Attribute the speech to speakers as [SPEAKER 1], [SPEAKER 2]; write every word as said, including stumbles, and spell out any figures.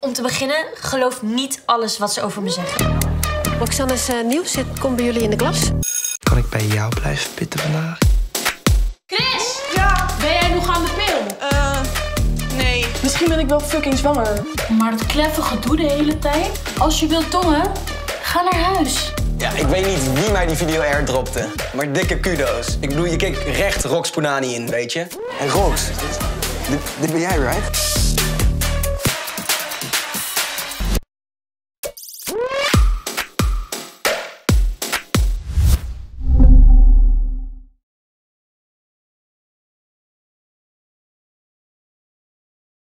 [SPEAKER 1] Om te beginnen, geloof niet alles wat ze over me zeggen.
[SPEAKER 2] Roxanne's uh, nieuws zit, komt bij jullie in de klas.
[SPEAKER 3] Kan ik bij jou blijven pitten vandaag?
[SPEAKER 4] Chris! Ja? Ben jij nog aan de pil?
[SPEAKER 5] Eh, uh, nee.
[SPEAKER 4] Misschien ben ik wel fucking zwanger. Maar dat kleffe gedoe de hele tijd? Als je wilt tongen, ga naar huis.
[SPEAKER 6] Ja, ik weet niet wie mij die video airdropte, maar dikke kudo's. Ik bedoel, je keek recht Rox Punani in, weet je?
[SPEAKER 7] Hey Rox, dit, dit ben jij, right?